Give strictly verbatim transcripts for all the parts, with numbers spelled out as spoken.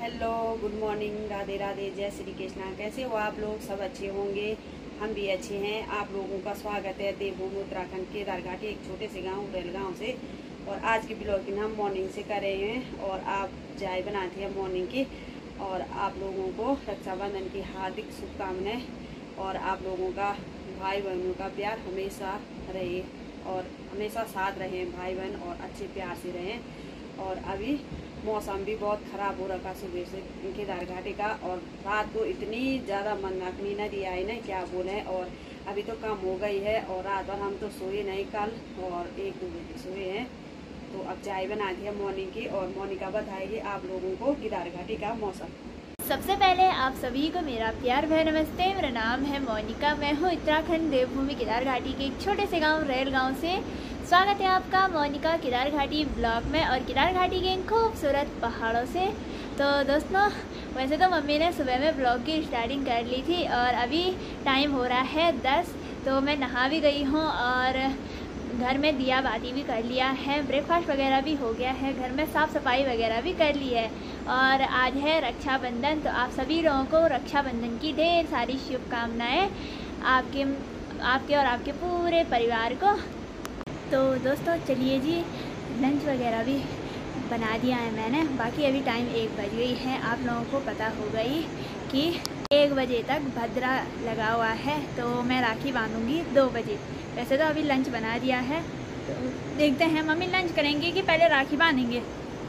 Hello, good morning, Radhe Radhe, जय श्री कृष्णा। कैसे हो आप लोग? सब अच्छे होंगे, हम भी अच्छे हैं। आप लोगों का स्वागत है देवभूमि उत्तराखंड केदारघाटी, एक छोटे से गांव उरेल गांव से। और आज की ब्लॉगिंग हम मॉर्निंग से कर रहे हैं और आप चाय बनाती हैं मॉर्निंग की। और आप लोगों को रक्षाबंधन की हार्दिक शुभकामनाएं और आप लोगों का भाई बहनों का प्यार हमेशा रहे और हमेशा साथ रहें भाई बहन, और अच्छे प्यार से रहें। और अभी मौसम भी बहुत ख़राब हो रखा सुबह से केदारघाटी का, और रात को इतनी ज़्यादा मंदाकिनी नदी आई ना, क्या बोले। और अभी तो कम हो गई है और रात भर हम तो सोए नहीं कल, और एक दो बजे सोए हैं। तो अब चाय बना दी है मॉर्निंग की, और मोनिका बताएगी आप लोगों को केदारघाटी का मौसम। सबसे पहले आप सभी को मेरा प्यार भरा नमस्ते। मेरा नाम है मोनिका, मैं हूँ उत्तराखंड देवभूमि केदारघाटी के एक छोटे से गांव रेल गांव से। स्वागत है आपका मोनिका केदारघाटी ब्लॉग में और केदारघाटी के इन खूबसूरत पहाड़ों से। तो दोस्तों, वैसे तो मम्मी ने सुबह में ब्लॉग की स्टार्टिंग कर ली थी और अभी टाइम हो रहा है दस। तो मैं नहा भी गई हूँ और घर में दिया बाती भी कर लिया है, ब्रेकफास्ट वगैरह भी हो गया है, घर में साफ़ सफाई वगैरह भी कर ली है। और आज है रक्षाबंधन, तो आप सभी लोगों को रक्षाबंधन की ढेर सारी शुभकामनाएं, आपके आपके और आपके पूरे परिवार को। तो दोस्तों चलिए जी, लंच वगैरह भी बना दिया है मैंने। बाकी अभी टाइम एक बज गई है। आप लोगों को पता होगा ही कि एक बजे तक भद्रा लगा हुआ है, तो मैं राखी बांधूंगी दो बजे। वैसे तो अभी लंच बना दिया है, तो देखते हैं मम्मी लंच करेंगे कि पहले राखी बांधेंगे,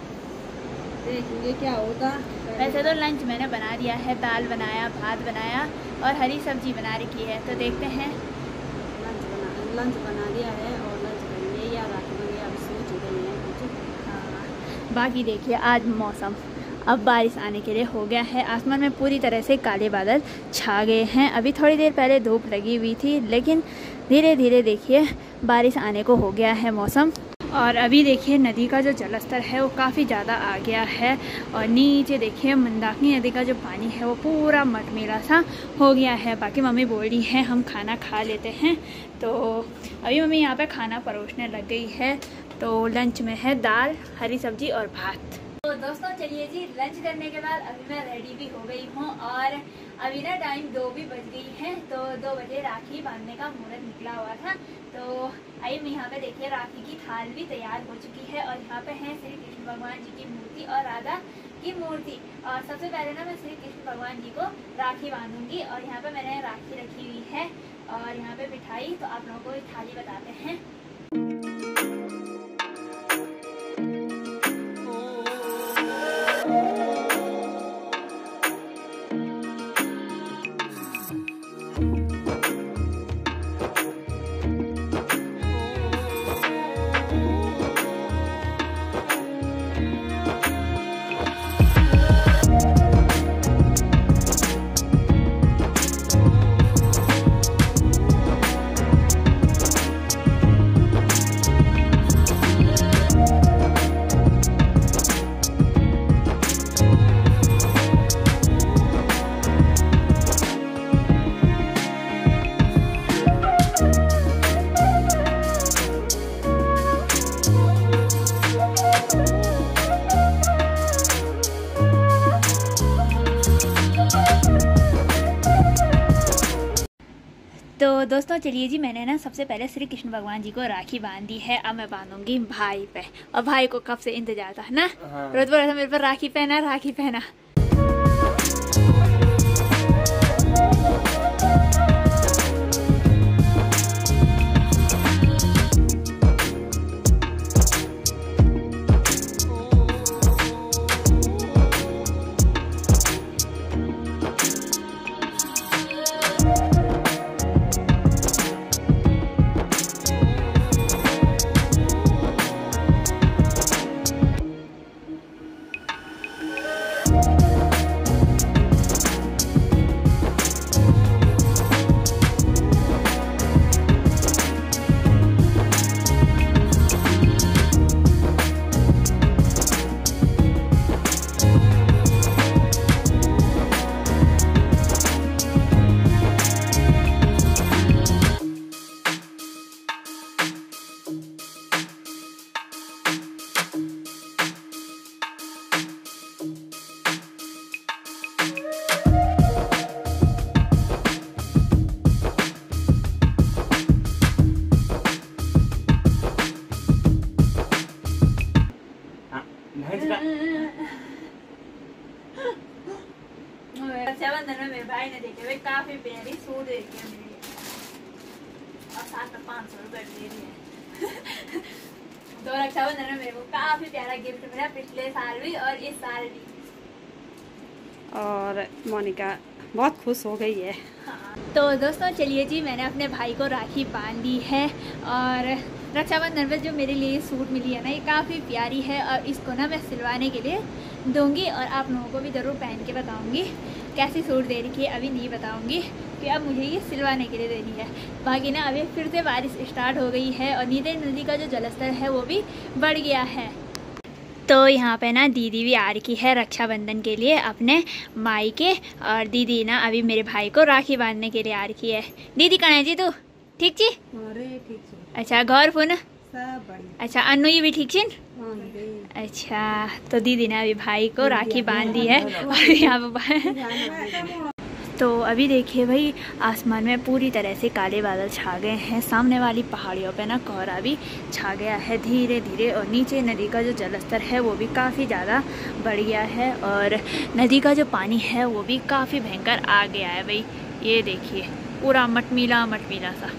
देखेंगे क्या होगा। वैसे तो लंच मैंने बना दिया है, दाल बनाया, भात बनाया और हरी सब्जी बना रखी है। तो देखते हैं। लंच बना लंच बना दिया है और लंच करेंगे या राखी बनेगी, अभी सोच रही है कुछ। हाँ, बाकी देखिए आज मौसम अब बारिश आने के लिए हो गया है। आसमान में पूरी तरह से काले बादल छा गए हैं। अभी थोड़ी देर पहले धूप लगी हुई थी, लेकिन धीरे धीरे देखिए बारिश आने को हो गया है मौसम। और अभी देखिए नदी का जो जलस्तर है वो काफ़ी ज़्यादा आ गया है, और नीचे देखिए मंदाकिनी नदी का जो पानी है वो पूरा मटमेला सा हो गया है। बाकी मम्मी बोल रही है हम खाना खा लेते हैं, तो अभी मम्मी यहाँ पे खाना परोसने लग गई है। तो लंच में है दाल, हरी सब्जी और भात। तो दोस्तों चलिए जी, लंच करने के बाद अभी मैं रेडी भी हो गई हूँ और अभी ना टाइम दो भी बज गई है। तो दो बजे राखी बांधने का मुहूर्त निकला हुआ था। तो आइए मैं यहाँ पे देखिए राखी की थाल भी तैयार हो चुकी है, और यहाँ पे है श्री कृष्ण भगवान जी की मूर्ति और राधा की मूर्ति। और सबसे पहले ना मैं श्री कृष्ण भगवान जी को राखी बांधूंगी, और यहाँ पे मैंने राखी रखी हुई है और यहाँ पे मिठाई। तो आप लोगों को थाली बताते हैं। तो दोस्तों चलिए जी, मैंने ना सबसे पहले श्री कृष्ण भगवान जी को राखी बांधी है। अब मैं बांधूंगी भाई पे, और भाई को कब से इंतजार था ना, हाँ। रोज बोल रहा था मेरे पर राखी पहना राखी पहना। you रक्षाबंधन में मेरे भाई ने देखे हुए काफी प्यारी सूट देखी है मेरे और साथ में पाँच सौ रुपए दे रही है। तो रक्षाबंधन में मेरे को काफी प्यारा गिफ्ट मिला, पिछले साल भी और इस साल भी। और मोनिका बहुत खुश हो गई है। हाँ। तो दोस्तों चलिए जी, मैंने अपने भाई को राखी बांध दी है और रक्षाबंधन पर जो मेरे लिए सूट मिली है ना, ये काफ़ी प्यारी है और इसको ना मैं सिलवाने के लिए दूंगी और आप लोगों को भी ज़रूर पहन के बताऊंगी कैसी सूट दे रही है। अभी नहीं बताऊंगी कि अब मुझे ये सिलवाने के लिए देनी है। बाकी ना अभी फिर से बारिश स्टार्ट हो गई है और नीले नदी का जो जलस्तर है वो भी बढ़ गया है। तो यहाँ पे ना दीदी भी आ रही है रक्षाबंधन के लिए अपने माई के, और दीदी ना अभी मेरे भाई को राखी बांधने के लिए आ रही है। दीदी कहाँ है जी तू? ठीक जी? अरे ठीक है। अच्छा घर फोन सब बढ़िया। अच्छा अन्नू ये भी ठीक छी? अच्छा तो दीदी ने अभी भाई को राखी बांध दी है और यहाँ पे तो अभी देखिए भाई आसमान में पूरी तरह से काले बादल छा गए हैं। सामने वाली पहाड़ियों पे ना कोहरा भी छा गया है धीरे धीरे, और नीचे नदी का जो जलस्तर है वो भी काफ़ी ज़्यादा बढ़ गया है और नदी का जो पानी है वो भी काफ़ी भयंकर आ गया है भाई। ये देखिए पूरा मटमीला मटमीला सा।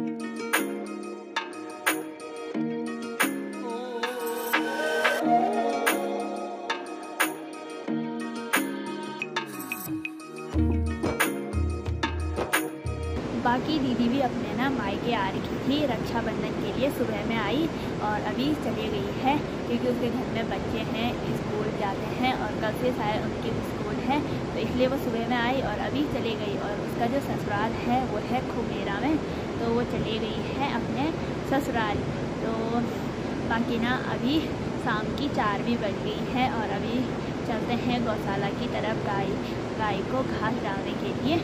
बाकी दीदी भी अपने ना मायके आ रही थी रक्षाबंधन के लिए, सुबह में आई और अभी चली गई है क्योंकि उसके घर में बच्चे हैं, स्कूल जाते हैं और कल से शायद उनकी स्कूल है, तो इसलिए वो सुबह में आई और अभी चली गई। और उसका जो ससुराल है वो है खुमेरा में, तो वो चली गई है अपने ससुराल। तो बाकी ना अभी शाम की चार भी बज गई है और अभी चलते हैं गौशाला की तरफ गाय गाय को घास डालने के लिए।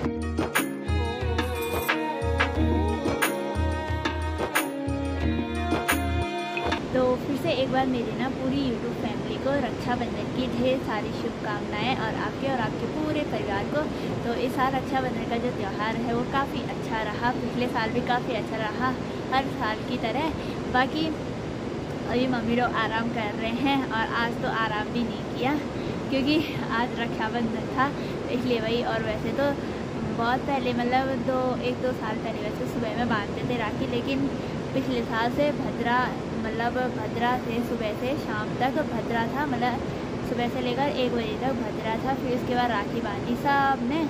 तो फिर से एक बार मेरी ना पूरी यूट्यूब फैमिली को रक्षाबंधन की ढेर सारी शुभकामनाएं और आपके और आपके पूरे परिवार को। तो इस साल रक्षाबंधन का जो त्यौहार है वो काफ़ी अच्छा रहा, पिछले साल भी काफ़ी अच्छा रहा हर साल की तरह। बाकी अभी मम्मी लोग आराम कर रहे हैं और आज तो आराम भी नहीं किया क्योंकि आज रक्षाबंधन था, इसलिए वही। और वैसे तो बहुत पहले मतलब दो एक दो साल पहले वैसे सुबह में बांधते थे राखी, लेकिन पिछले साल से भद्रा मतलब भद्रा से सुबह से शाम तक भद्रा था, मतलब सुबह से लेकर एक बजे तक भद्रा था, फिर उसके बाद राखी बांधी सब ने।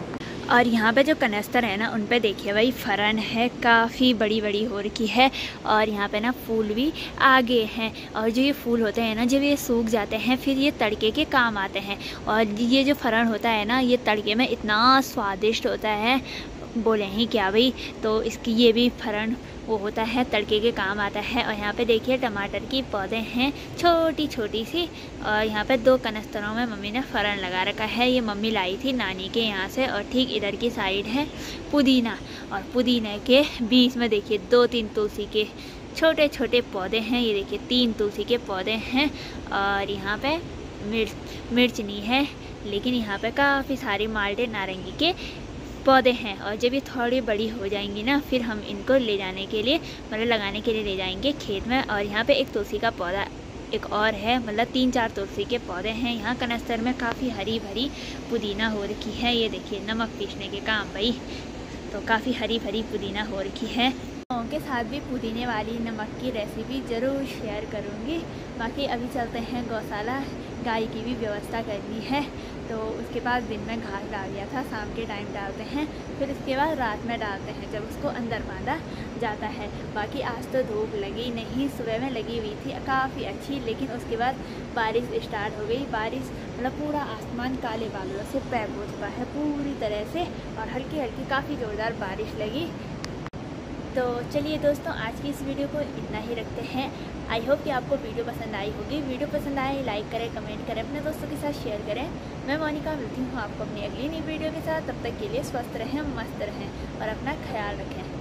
और यहाँ पे जो कनस्तर है ना उन पे देखिए भाई फरन है, काफ़ी बड़ी बड़ी हो रखी है और यहाँ पे ना फूल भी आगे हैं। और जो ये फूल होते हैं ना जब ये सूख जाते हैं फिर ये तड़के के काम आते हैं। और ये जो फरन होता है ना ये तड़के में इतना स्वादिष्ट होता है, बोले ही क्या भाई। तो इसकी ये भी फरन वो होता है तड़के के काम आता है। और यहाँ पे देखिए टमाटर की पौधे हैं छोटी छोटी सी, और यहाँ पे दो कनस्तरों में मम्मी ने फरन लगा रखा है। ये मम्मी लाई थी नानी के यहाँ से। और ठीक इधर की साइड है पुदीना, और पुदीने के बीच में देखिए दो तीन तुलसी के छोटे छोटे पौधे हैं। ये देखिए तीन तुलसी के पौधे हैं। और यहाँ पे मिर्च मिर्च नहीं है, लेकिन यहाँ पे काफ़ी सारी माल्टे नारंगी के पौधे हैं। और जब ये थोड़ी बड़ी हो जाएंगी ना फिर हम इनको ले जाने के लिए मतलब लगाने के लिए ले जाएंगे खेत में। और यहाँ पे एक तुलसी का पौधा एक और है, मतलब तीन चार तुलसी के पौधे हैं। यहाँ कनस्तर में काफ़ी हरी भरी पुदीना हो रखी है। ये देखिए नमक पीसने के काम भाई, तो काफ़ी हरी भरी पुदीना हो रखी है। के साथ भी पुदीने वाली नमक की रेसिपी ज़रूर शेयर करूँगी। बाकी अभी चलते हैं गौशाला, गाय की भी व्यवस्था करनी है। तो उसके बाद दिन में घास डाल दिया था, शाम के टाइम डालते हैं, फिर उसके बाद रात में डालते हैं जब उसको अंदर बांधा जाता है। बाकी आज तो धूप लगी नहीं, सुबह में लगी हुई थी काफ़ी अच्छी, लेकिन उसके बाद बारिश स्टार्ट हो गई। बारिश मतलब पूरा आसमान काले बादलों से पैक हो चुका है पूरी तरह से, और हल्की हल्की काफ़ी ज़ोरदार बारिश लगी। तो चलिए दोस्तों आज की इस वीडियो को इतना ही रखते हैं। आई होप कि आपको वीडियो पसंद आई होगी। वीडियो पसंद आए लाइक करें, कमेंट करें, अपने दोस्तों के साथ शेयर करें। मैं मोनिका मिलती हूँ आपको अपनी अगली नई वीडियो के साथ। तब तक के लिए स्वस्थ रहें, मस्त रहें और अपना ख्याल रखें।